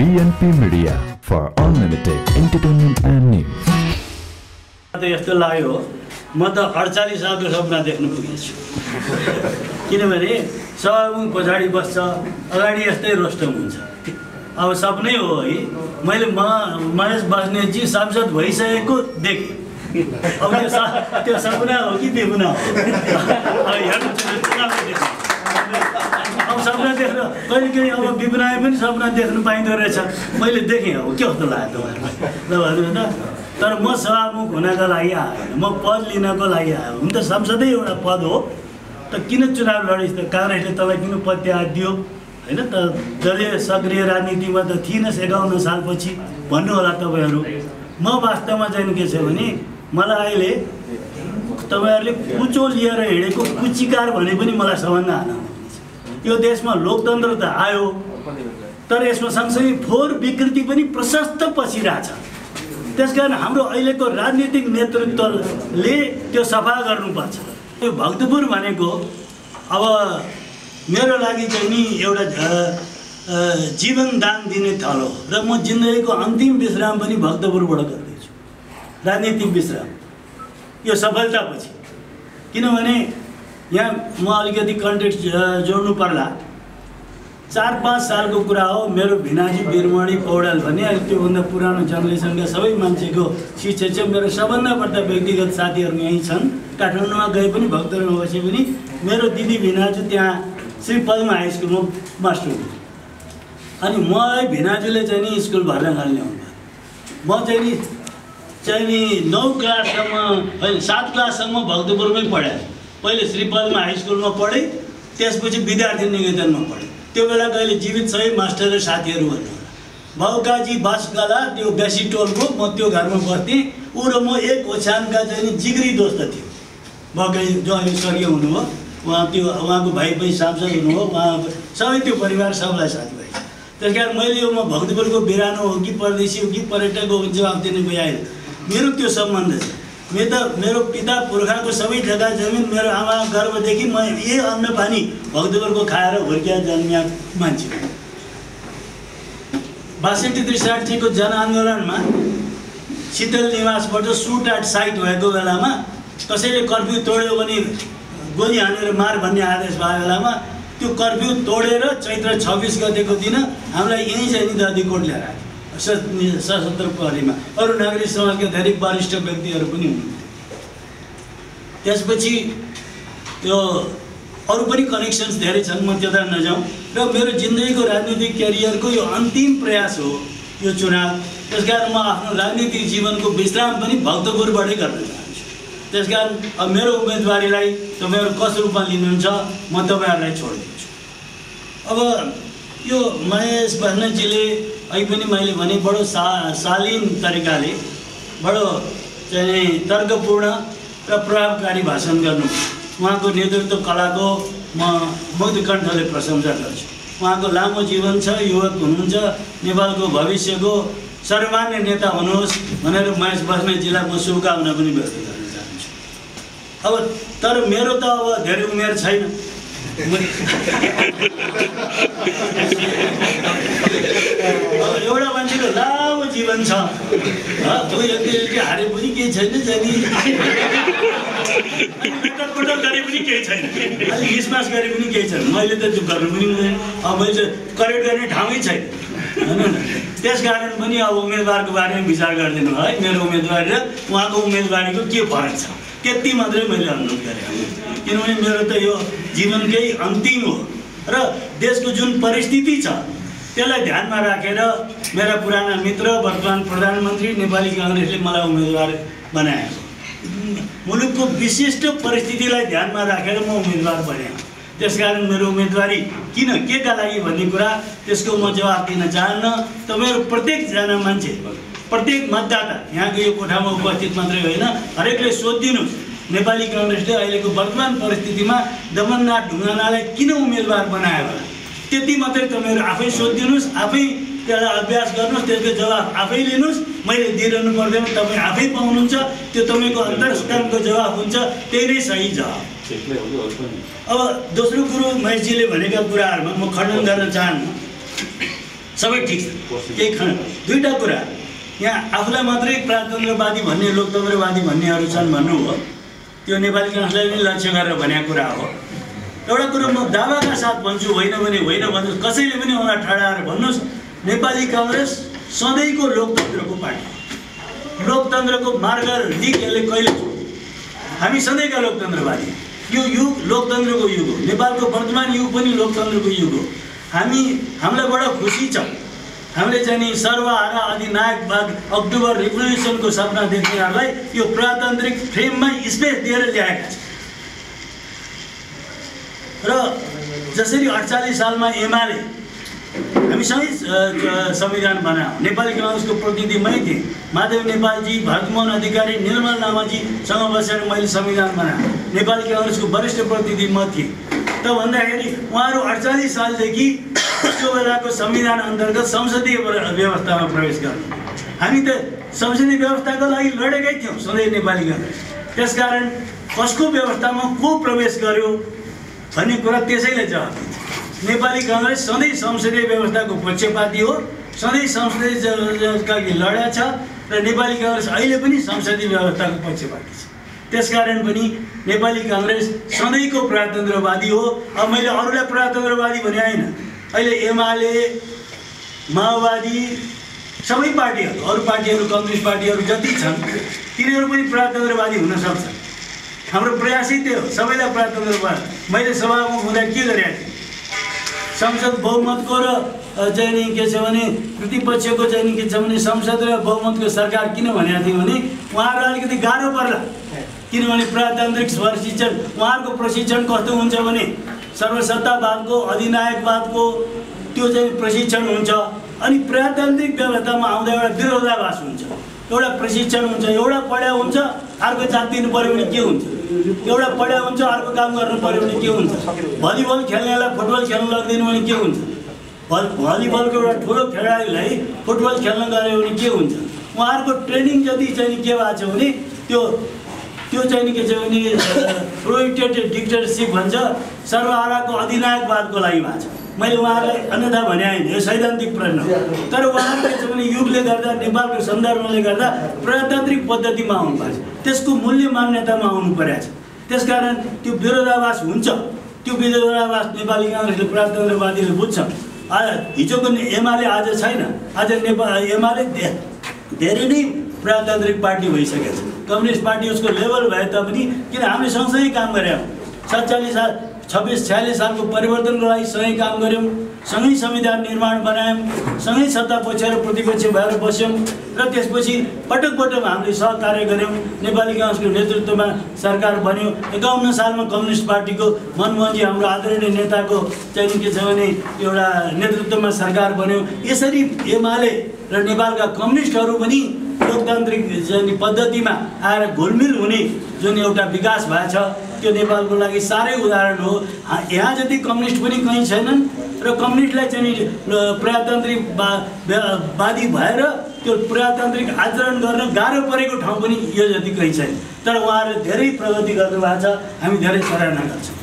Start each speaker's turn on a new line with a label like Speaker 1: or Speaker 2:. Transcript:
Speaker 1: BNP Media for unlimited entertainment and news.
Speaker 2: यस्तो लाग्यो म त 48 सालको सपना देख्न पुगेछु किनभने सबै पछाडि बस्छ अगाडि यस्तै रोस्टम हुन्छ अब सपनै हो है मैले महेश बस्नेतजी सांसद भइसकेको देखेँ अब त्यो सपना हो कि देख्न हो अब सपना देख्न कहिले अब विपनाय पनि सपना देख्न पाइँदो रहेछ मैले देखेँ अब के कस्तो लाग्यो तपाईँहरूलाई ल भन्नु त तर म सभामुख हुनका लागि आएन म पद लिनको लागि आयो हुन त संसदै एउटा पद हो त किन चुनाव लडिस् त काङ्ग्रेसले तपाईँ किन पत्याग दियो हैन त दलीय सक्रिय राजनीतिमा त थिइनस् 51 सालपछि भन्नु होला तपाईँहरू म वास्तवमा चाहिँ के छ भने मलाई अहिले तपाईँहरूले कुचो लिएर हिँडेको कुचिकार भने पनि मलाई सबभन्दा आनन्द यो देशमा लोकतन्त्र त आयो तर यसमा सँगसँगै फोहोर विकृति पनि प्रशस्त पसिरहेछ त्यसकारण हाम्रो अहिलेको राजनीतिक नेतृत्वले त्यो सफा गर्नुपर्छ यो भक्तपुर भनेको अब मेरो लागि चाहिँ नि एउटा जीवन दान दिने थल हो र म जिन्दगीको अन्तिम विश्राम पनि भक्तपुरबाट गर्दैछु राजनीतिक विश्राम यो सफलतापछि किनभने यहाँ म अलिकति कन्टेक्स्ट जोड्नु पर्ला 4-5 सालको कुरा हो मेरो भिनाजी वीरमणि पौडेल भन्ने अहिले त्योभन्दा पुरानो जेनेरेसनका सबै मान्छेको शिक्षा चाहिँ मेरो सबभन्दा बढ्ता व्यक्तिगत साथीहरू यहीँ छन् काठमाडौँमा गए पनि भक्तपुरमा बसे पनि मेरो दिदी भिनाजु त्यहाँ श्री पद्मा हाई स्कुलमा मास्टर हुनु अनि मलाई भिनाजुले चाहिँ नि स्कुल भर्ना गर्न ल्याउनु म चाहिँ नि 9 क्लाससम्म होइन 7 क्लाससम्म भक्तपुरमै पढाएँ पहिले श्री पद्मा हाई स्कुलमा पढेँ त्यसपछि विद्यार्थी निकेतनमा पढेँ त्यो बेला कहिले जीवित सबै मास्टर र साथीहरू भन्नु भाउकाजी बासगाला त्यो बेसी टोलको म त्यो घरमा बस्थेँ ऊ र म एक ओछ्यानका चाहिँ नि जिग्री दोस्त थियो भाउकाजी जो अहिले स्वर्गीय हुनुभयो उहाँको भाइ पनि सांसद हुनुभयो उहाँ सबै त्यो परिवार सबलाई साथीभाइ त्यस कारण मैले यो म भक्तपुरको बिरानो हो कि परदेशी हो कि पर्यटक हो जवाब दिने कोही आएन मेरो त्यो सम्बन्ध छ मेरो पिता पुर्खाको सबै जग्गा जमिन मेरो आमा गर्भदेखि म यही अन्न पानी भक्तपुरको खाएर हुर्किया जन्मिया मान्छे 62-63 को जनआन्दोलनमा शीतल निवासबाट सुटाट साइट भएको बेलामा कसैले कर्फ्यू तोड्यो भने गोली हानेर मार भन्ने आदेश भएको बेलामा त्यो कर्फ्यू तोडेर चैत्र 26 गतेको दिन हामीलाई यहीँ चाहिँ नि ददी कोट ल्याएर आयो सशस्त्र प्रहरीमा अरू नागरिक समाजका धेरै वरिष्ठ व्यक्तिहरू पनि हुनुहुन्थ्यो त्यसपछि त्यो अरू पनि कनेक्सन्स धेरै छन् म त्यता नजाउँ र मेरो जिन्दगीको राजनीतिक क्यारियरको यो अन्तिम प्रयास हो यो चुनाव त्यसकारण म आफ्नो राजनीतिक जीवनको विश्राम पनि भक्तपुरबाटै गर्न चाहन्छु त्यसकारण अब मेरो उम्मेदवारीलाई तपाईँहरू कस रूपमा लिनुहुन्छ म तपाईँहरूलाई छोडिदिन्छु अब यो महेश बस्नेतजीले अहिले पनि मैले भने बडो शालीन तरिकाले बडो चाहिँ तर्कपूर्ण र प्रभावकारी भाषण गर्नु उहाँको नेतृत्व कलाको म मुक्तकण्ठले प्रशंसा गर्छु उहाँको लामो जीवन छ युवक हुनुहुन्छ नेपालको भविष्यको सर्वमान्य नेता हुनुहोस् भनेर महेश बस्नेतजीलाई म शुभकामना पनि व्यक्त गर्न चाहन्छु अब तर मेरो त अब धेरै उमेर छैन एउटा मान्छेको लामो जीवन छ हारे पनि केही छैन पटक गरे पनि केही छैन अलिक विश्वास गरे पनि केही छैन मैले त त्यो गर्नु पनि हुँदैन अब मैले करेक्ट गर्ने ठाउँै छैन होइन त्यसकारण पनि अब उम्मेदवारको बारेमा विचार गरिदिनु है मेरो उम्मेदवारी र उहाँको उम्मेदवारीको के फरक छ त्यति मात्रै मैले अनुरोध गरेँ किनभने मेरो त यो जीवनकै अन्तिम हो र देशको जुन परिस्थिति छ त्यसलाई ध्यानमा राखेर मेरा पुराना मित्र वर्तमान प्रधानमन्त्री नेपाली काङ्ग्रेसले मलाई उम्मेदवार बनाएको मुलुकको विशिष्ट परिस्थितिलाई ध्यानमा राखेर म उम्मेदवार बनेँ त्यसकारण मेरो उम्मेदवारी किन के का लागि भन्ने कुरा त्यसको म जवाब दिन चाहन्न त मेरो प्रत्येकजना मान्छे प्रत्येक मतदाता यहाँको यो कोठामा उपस्थित मात्रै होइन हरेकले सोधिदिनुहोस् नेपाली काङ्ग्रेसले अहिलेको वर्तमान परिस्थितिमा दमननाथ ढुङ्गानालाई किन उम्मेदवार बनायो होला त्यति मात्रै तपाईँहरू आफै सोधिदिनुहोस् आफै त्यसलाई अभ्यास गर्नुहोस् त्यसको जवाब आफै लिनुहोस् मैले दिइरहनु पर्दैन तपाईँ आफै पाउनुहुन्छ त्यो तपाईँको अन्तर्स्थानको जवाब हुन्छ त्यही नै सही जवाब अब दोस्रो कुरो महेशजीले भनेका कुराहरूमा म खण्डन गर्न चाहन्न सबै ठिक छ। केही दुईवटा कुरा यहाँ आफूलाई मात्रै प्रजातन्त्रवादी भन्ने लोकतन्त्रवादी भन्नेहरू छन् भन्नु हो, त्यो नेपाली काङ्ग्रेसलाई पनि लक्ष्य गरेर भनेको कुरा हो। एउटा कुरो म दावाका साथ भन्छु, होइन भने होइन भन्नुहोस्, कसैले पनि उहाँ ठडाएर भन्नुहोस्, नेपाली काङ्ग्रेस सधैँको लोकतन्त्रको पार्टी, लोकतन्त्रको मार्ग दिक यसले कहिले छोड्दैन। हामी सधैँका लोकतन्त्रवादी, यो युग लोकतन्त्रको युग हो, नेपालको वर्तमान युग पनि लोकतन्त्रको युग हो। हामीलाई बडो खुसी छ, हामीले चाहिँ नि सर्वहारा अधिनायकवाद अक्टोबर रिभोल्युसनको सपना देख्नेहरूलाई यो प्रजातान्त्रिक फ्रेममा स्पेस दिएर ल्याएका छन्। र जसरी 48 सालमा एमाले हामीसँगै संविधान बनायो, नेपाली काङ्ग्रेसको प्रतिनिधि मै थिएँ, माधव नेपालजी, भरतमोहन अधिकारी, निर्मल लामाजीसँग बसेर मैले संविधान बनाएँ, नेपाली काङ्ग्रेसको वरिष्ठ प्रतिनिधि म थिएँ। त भन्दाखेरि उहाँहरू 48 सालदेखि त्यो बेलाको संविधान अन्तर्गत संसदीय व्यवस्थामा प्रवेश गर्नु, हामी त संसदीय व्यवस्थाको लागि लडेकै थियौँ सधैँ नेपाली काङ्ग्रेस। त्यसकारण कसको व्यवस्थामा को प्रवेश गर्यो भन्ने कुरा त्यसैले जवाब दिन्छ। नेपाली काङ्ग्रेस सधैँ संसदीय व्यवस्थाको पक्षपाती हो, सधैँ संसदीय व्यवस्थाका लागि लडेको छ र नेपाली काङ्ग्रेस अहिले पनि संसदीय व्यवस्थाको पक्षपाती छ। त्यसकारण पनि नेपाली काङ्ग्रेस सधैँको प्रजातन्त्रवादी हो। अब मैले अरूलाई प्रजातन्त्रवादी भने होइन, अहिले एमाले, माओवादी, सबै पार्टीहरू, अरू पार्टीहरू, कम्युनिस्ट पार्टीहरू जति छन् तिनीहरू पनि प्रजातन्त्रवादी हुन सक्छ। हाम्रो प्रयासै त्यो हो, सबैलाई प्रजातन्त्रवादी। मैले सभामुख हुँदा के गरेको थिएँ, संसद बहुमतको र चाहिँ नि के छ भने प्रतिपक्षको चाहिँ नि के छ भने संसद र बहुमतको सरकार किन भनेको थिएँ भने उहाँहरूलाई अलिकति गाह्रो पर्ला, किनभने प्रजातान्त्रिक प्रशिक्षण उहाँहरूको प्रशिक्षण कस्तो हुन्छ भने सर्वसत्तावादको अधिनायकवादको त्यो चाहिँ प्रशिक्षण हुन्छ। अनि प्रजातान्त्रिक व्यवस्थामा आउँदा एउटा विरोधाभास हुन्छ, एउटा प्रशिक्षण हुन्छ, एउटा पढ्या हुन्छ अर्को जात दिनु पऱ्यो भने के हुन्छ, एउटा पढ्या हुन्छ अर्को काम गर्नु पऱ्यो भने के हुन्छ, भलिबल खेल्नेलाई फुटबल खेल्न लग्दैन भने के हुन्छ, भलिबलको एउटा ठुलो खेलाडीलाई फुटबल खेल्न गऱ्यो भने के हुन्छ। उहाँहरूको ट्रेनिङ जति चाहिँ के भएको छ भने त्यो चाहिँ नि के छ भने प्रोहिबिटेड डिक्टेटरसिप भन्छ, सर्वहाराको अधिनायकवादको लागि भएको छ। मैले उहाँहरूलाई अन्यथा भने होइन, यो सैद्धान्तिक प्रश्न हो, तर उहाँहरू के छ भने युगले गर्दा नेपालको सन्दर्भले गर्दा प्रजातान्त्रिक पद्धतिमा आउनुपर्छ, त्यसको मूल्य मान्यतामा आउनु परेको छ। त्यसकारण त्यो विरोधाभास हुन्छ, त्यो विरोधाभास नेपाली काङ्ग्रेसले प्रजातन्त्रवादीले बुझ्छ। हिजोको एमाले आज छैन, आज एमाले धेरै नै प्रजातान्त्रिक पार्टी भइसकेको छ। कम्युनिस्ट पार्टी उसको लेभल भए तापनि किन हामीले सँगसँगै काम गऱ्यौँ, 26-46 सालको परिवर्तनको लागि सँगै काम गऱ्यौँ, सँगै संविधान निर्माण बनायौँ, सँगै सत्ता पक्ष र प्रतिपक्ष भएर बस्यौँ र त्यसपछि पटक पटक हामीले सहकार्य गऱ्यौँ। नेपाली काङ्ग्रेसको नेतृत्वमा सरकार बन्यो। 51 सालमा कम्युनिस्ट पार्टीको मनमोहनजी हाम्रो आदरणीय नेताको चाहिँ के छ भने एउटा नेतृत्वमा सरकार बन्यो। यसरी एमाले र नेपालका कम्युनिस्टहरू पनि लोकतान्त्रिक चाहिँ पद्धतिमा आएर घुलमिल हुने जुन एउटा विकास भएको छ त्यो नेपालको लागि साह्रै उदाहरण हो। यहाँ जति कम्युनिस्ट पनि कहीँ छैनन् र कम्युनिस्टलाई चाहिँ प्रजातान्त्रिकवादी भएर त्यो प्रजातान्त्रिक आचरण गर्न गाह्रो परेको ठाउँ पनि यो जति कहीँ छैन। तर उहाँहरूले धेरै प्रगति गर्नुभएको छ, हामी धेरै सराहना गर्छौँ।